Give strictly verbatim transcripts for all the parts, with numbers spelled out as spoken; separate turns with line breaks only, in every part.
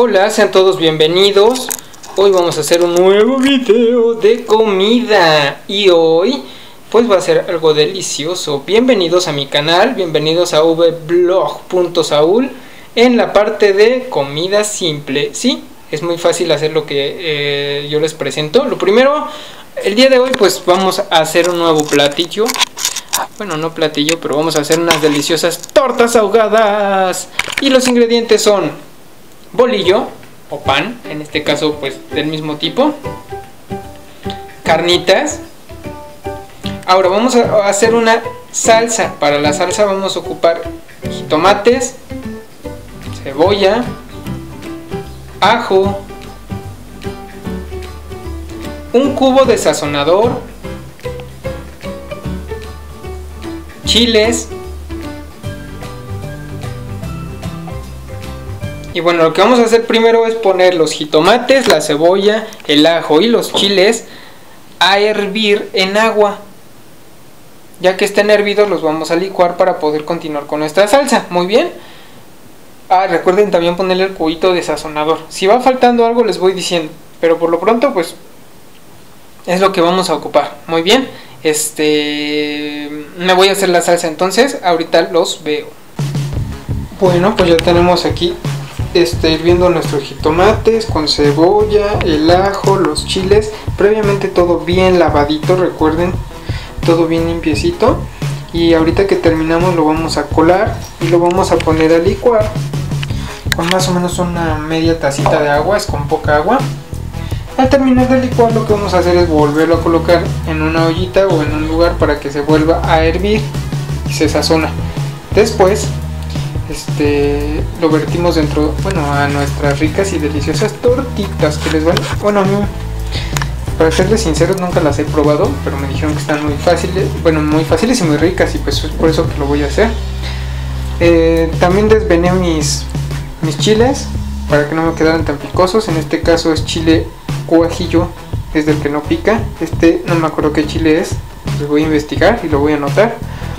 Hola, sean todos bienvenidos. Hoy vamos a hacer un nuevo video de comida y hoy pues va a ser algo delicioso. Bienvenidos a mi canal, bienvenidos a vblog punto saúl en la parte de comida simple. Sí, es muy fácil hacer lo que eh, yo les presento. Lo primero, el día de hoy pues vamos a hacer un nuevo platillo. Bueno, no platillo, pero vamos a hacer unas deliciosas tortas ahogadas. Y los ingredientes son bolillo o pan, en este caso pues del mismo tipo, carnitas. Ahora vamos a hacer una salsa. Para la salsa vamos a ocupar jitomates, cebolla, ajo, un cubo de sazonador, chiles. Y bueno, lo que vamos a hacer primero es poner los jitomates, la cebolla, el ajo y los chiles a hervir en agua. Ya que estén hervidos los vamos a licuar para poder continuar con nuestra salsa. Muy bien. Ah, recuerden también ponerle el cubito de sazonador. Si va faltando algo les voy diciendo, pero por lo pronto pues es lo que vamos a ocupar. Muy bien. Este, me voy a hacer la salsa entonces, ahorita los veo. Bueno, pues ya tenemos aquí Este, hirviendo nuestros jitomates con cebolla, el ajo, los chiles, previamente todo bien lavadito, recuerden, todo bien limpiecito. Y ahorita que terminamos lo vamos a colar y lo vamos a poner a licuar con más o menos una media tacita de agua, es con poca agua. Al terminar de licuar lo que vamos a hacer es volverlo a colocar en una ollita o en un lugar para que se vuelva a hervir y se sazona. Después Este, lo vertimos dentro, bueno, a nuestras ricas y deliciosas tortitas que les van, bueno, a mí, para serles sinceros, nunca las he probado, pero me dijeron que están muy fáciles, bueno, muy fáciles y muy ricas, y pues es por eso que lo voy a hacer. Eh, también desvené mis, mis chiles para que no me quedaran tan picosos. En este caso es chile guajillo, es del que no pica. Este no me acuerdo qué chile es, lo voy a investigar y lo voy a anotar.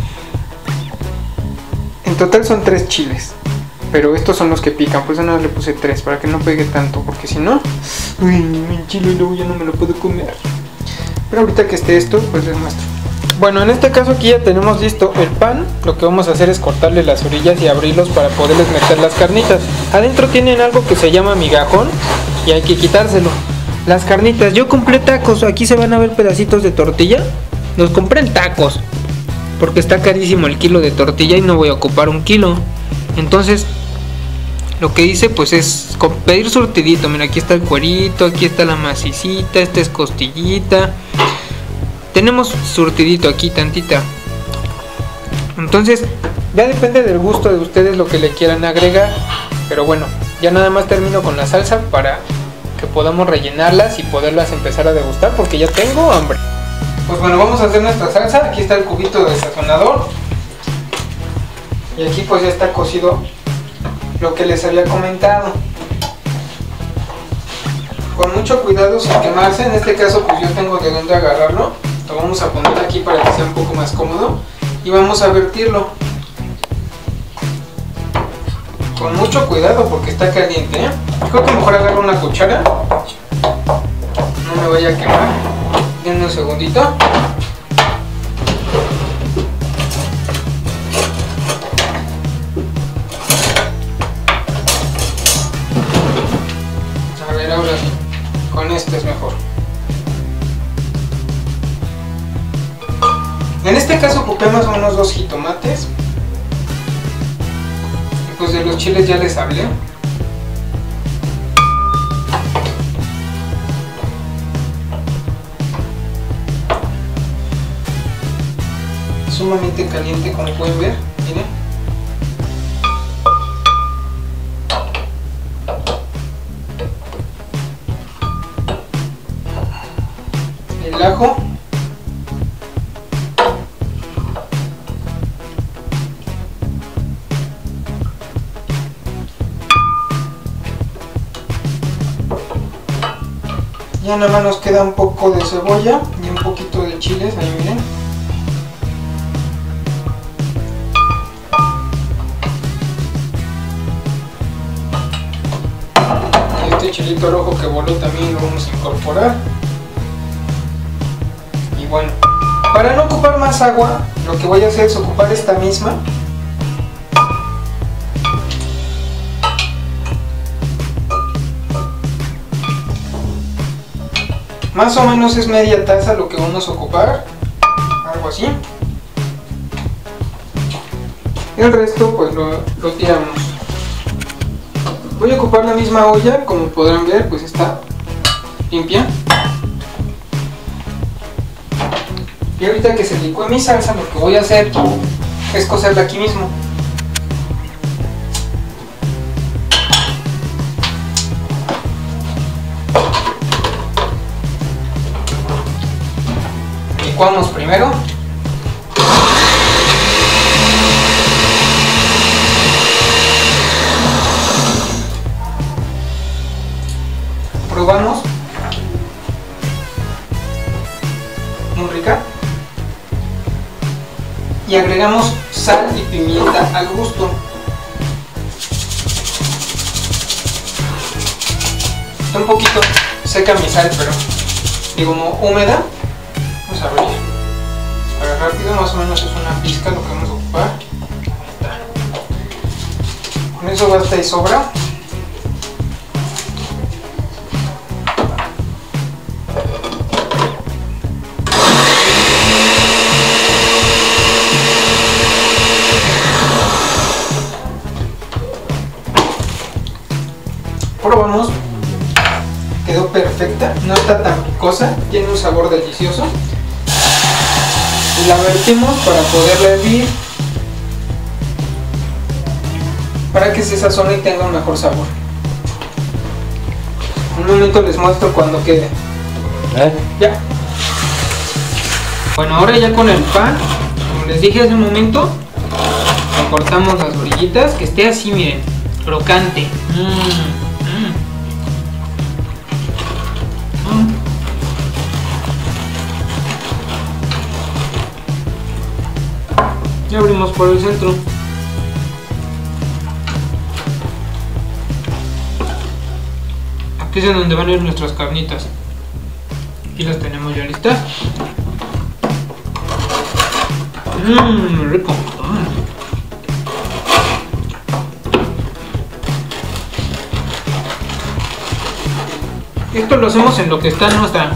En total son tres chiles, pero estos son los que pican, por eso nada más le puse tres, para que no pegue tanto, porque si no, uy, mi chile y luego ya no me lo puedo comer. Pero ahorita que esté esto, pues les muestro. Bueno, en este caso aquí ya tenemos listo el pan. Lo que vamos a hacer es cortarle las orillas y abrirlos para poderles meter las carnitas. Adentro tienen algo que se llama migajón y hay que quitárselo. Las carnitas, yo compré tacos, aquí se van a ver pedacitos de tortilla. Los compré en tacos porque está carísimo el kilo de tortilla y no voy a ocupar un kilo. Entonces lo que hice pues es pedir surtidito. Mira, aquí está el cuerito, aquí está la macicita, esta es costillita. Tenemos surtidito aquí tantita. Entonces ya depende del gusto de ustedes lo que le quieran agregar. Pero bueno, ya nada más termino con la salsa para que podamos rellenarlas y poderlas empezar a degustar, porque ya tengo hambre. Pues bueno, vamos a hacer nuestra salsa. Aquí está el cubito de sazonador y aquí pues ya está cocido lo que les había comentado. Con mucho cuidado, sin quemarse. En este caso pues yo tengo de dónde agarrarlo. Lo vamos a poner aquí para que sea un poco más cómodo y vamos a vertirlo con mucho cuidado porque está caliente, ¿eh? Creo que mejor agarro una cuchara, no me vaya a quemar. En un segundito. A ver, ahora sí. Con este es mejor. En este caso ocupé más o menos dos jitomates. Y pues de los chiles ya les hablé. Sumamente caliente, como pueden ver, miren. El ajo. Ya nada más nos queda un poco de cebolla y un poquito de chiles, ahí miren. pollito rojo que voló también lo vamos a incorporar. Y bueno, para no ocupar más agua, lo que voy a hacer es ocupar esta misma. Más o menos es media taza lo que vamos a ocupar, algo así. El resto pues lo, lo tiramos. Voy a ocupar la misma olla, como podrán ver pues está limpia. Y ahorita que se licúe mi salsa, lo que voy a hacer es cocerla aquí mismo. Licuamos primero. Probamos. Muy rica. Y agregamos sal y pimienta al gusto. Está un poquito seca mi sal, pero digo como húmeda. Vamos a abrir. Para rápido, más o menos es una pizca lo que vamos a ocupar. Ahí está. Con eso basta y sobra. Probamos, quedó perfecta, no está tan picosa, tiene un sabor delicioso. Y la vertimos para poderla hervir, para que se sazone y tenga un mejor sabor. Un momento les muestro cuando quede. ¿Eh? Ya. Bueno, ahora ya con el pan, como les dije hace un momento, le cortamos las orillitas, que esté así, miren, crocante. Mm. Y abrimos por el centro. Aquí es en donde van a ir nuestras carnitas. Aquí las tenemos ya listas. Mmm, rico. Esto lo hacemos en lo que está nuestra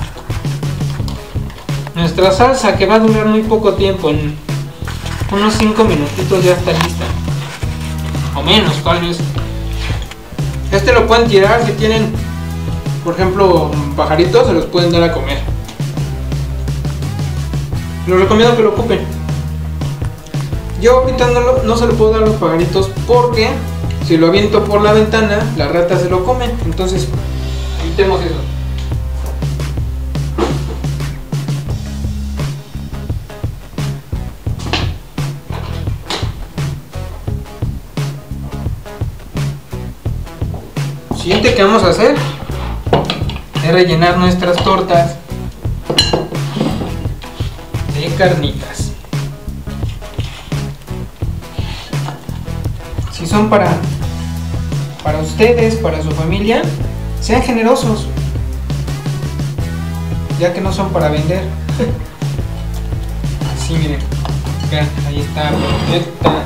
nuestra salsa, que va a durar muy poco tiempo. En unos cinco minutitos ya está lista, o menos tal vez. Este lo pueden tirar si tienen, por ejemplo, pajaritos, se los pueden dar a comer. Les recomiendo que lo ocupen. Yo ahorita no, lo, no se lo puedo dar a los pajaritos porque si lo aviento por la ventana, las ratas se lo comen. Entonces evitemos eso. Siguiente que vamos a hacer es rellenar nuestras tortas de carnitas. Si son para para ustedes, para su familia, sean generosos, ya que no son para vender. Así, miren, vean, ahí está, perfecta.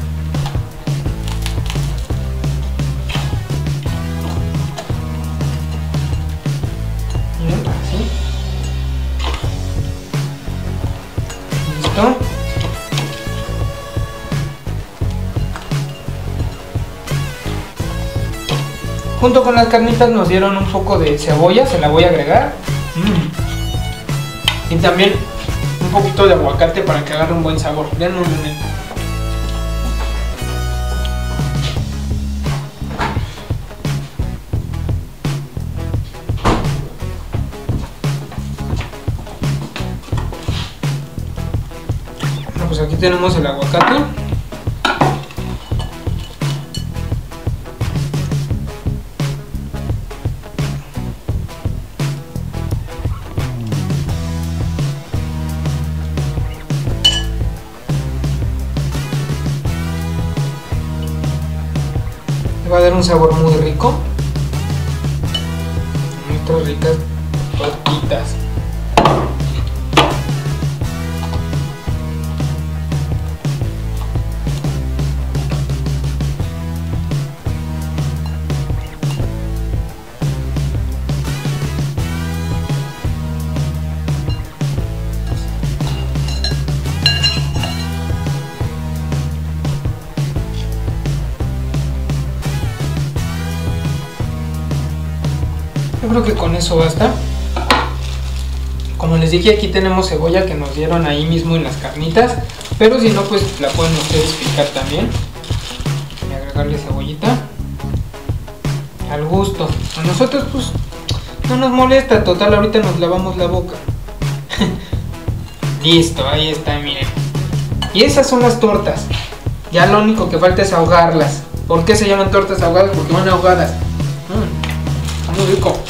Junto con las carnitas nos dieron un poco de cebolla, se la voy a agregar. Mm. Y también un poquito de aguacate para que agarre un buen sabor. Den un momento. Bueno, pues aquí tenemos el aguacate. Va a dar un sabor muy rico. ricas tortitas. Yo creo que con eso basta. Como les dije, aquí tenemos cebolla que nos dieron ahí mismo en las carnitas, pero si no, pues la pueden ustedes picar también y agregarle cebollita al gusto. A nosotros pues no nos molesta, total ahorita nos lavamos la boca. Listo, ahí está, miren. Y esas son las tortas. Ya lo único que falta es ahogarlas. ¿Por qué se llaman tortas ahogadas? Porque van ahogadas. Mm, muy rico.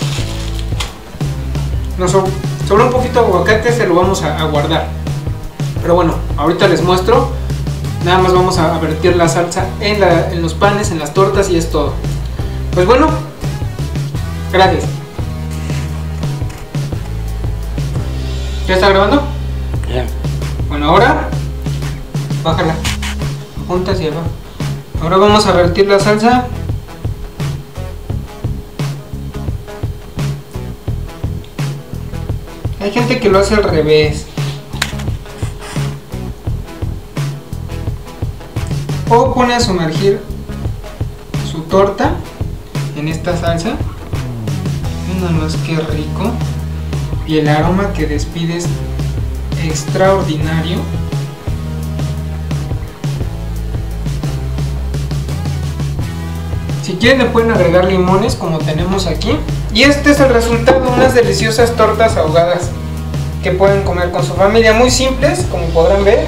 Nos sobra un poquito de aguacate, se lo vamos a, a guardar. Pero bueno, ahorita les muestro. Nada más vamos a vertir la salsa en, la, en los panes, en las tortas y es todo. Pues bueno, gracias. ¿Ya está grabando? Ya. Yeah. Bueno, ahora bájala, junta hacia abajo. Ahora vamos a vertir la salsa. Hay gente que lo hace al revés. O pone a sumergir su torta en esta salsa. Nada más que rico. Y el aroma que despide es extraordinario. Si quieren le pueden agregar limones como tenemos aquí. Y este es el resultado, unas deliciosas tortas ahogadas que pueden comer con su familia, muy simples, como podrán ver.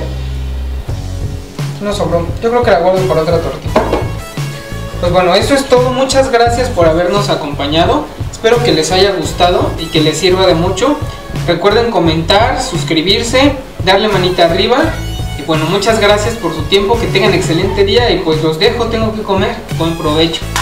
No sobró, yo creo que la guardo por otra tortita. Pues bueno, eso es todo, muchas gracias por habernos acompañado. Espero que les haya gustado y que les sirva de mucho. Recuerden comentar, suscribirse, darle manita arriba. Y bueno, muchas gracias por su tiempo, que tengan excelente día y pues los dejo, tengo que comer. Buen provecho.